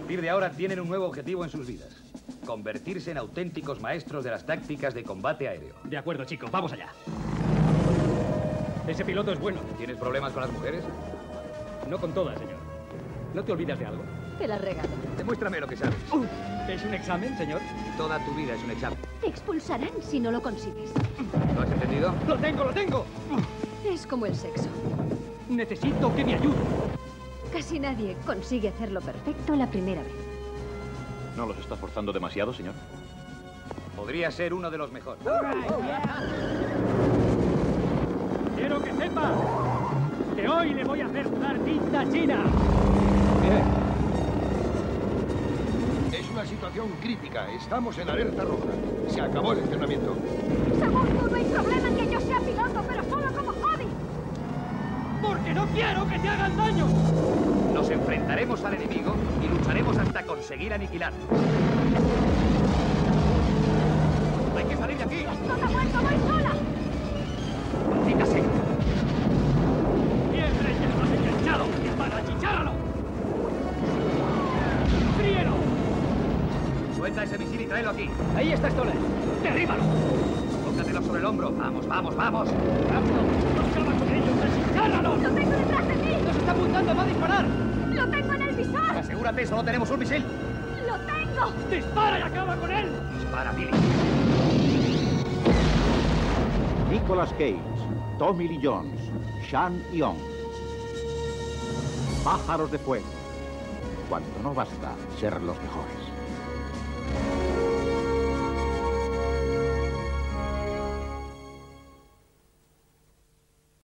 partir de ahora tienen un nuevo objetivo en sus vidas. Convertirse en auténticos maestros de las tácticas de combate aéreo. De acuerdo, chicos, vamos allá. Ese piloto es bueno. ¿Tienes problemas con las mujeres? No con todas, señor. ¿No te olvidas de algo? Te la regalo. Demuéstrame lo que sabes. ¿Es un examen, señor? Toda tu vida es un examen. Te expulsarán si no lo consigues. ¿Lo has entendido? ¡Lo tengo, lo tengo! Es como el sexo. Necesito que me ayude. Casi nadie consigue hacerlo perfecto la primera vez. ¿No los está forzando demasiado, señor? Podría ser uno de los mejores. Quiero que sepa que hoy le voy a hacer dar tinta china. Es una situación crítica. Estamos en alerta roja. Se acabó el entrenamiento. Segundo, no hay problema en que yo sea piloto, pero solo como hobby. Porque no quiero que te hagan daño. Nos enfrentaremos al enemigo y lucharemos hasta conseguir aniquilarlo. ¡Hay que salir de aquí! ¡No te muerto, voy sola! ¡Maldita sea! ¡Bien, Reyes, lo has enganchado! ¡Dispara, chichárralo! ¡Fríelo! Suelta ese misil y tráelo aquí. Ahí está Stoller. ¡Derríbalo! Póngatelo sobre el hombro. ¡Vamos, vamos, vamos! ¡Rápido! ¡Acaba con ellos! ¡Achichárralo! ¡Lo tengo detrás de mí! ¡Nos está apuntando! ¡Va a disparar! ¡Lo tengo en el visor! Asegúrate, solo tenemos un misil. ¡Lo tengo! ¡Dispara y acaba con él! Dispara, Billy. Nicolas Cage, Tommy Lee Jones, Sean Young. Pájaros de fuego. Cuando no basta ser los mejores.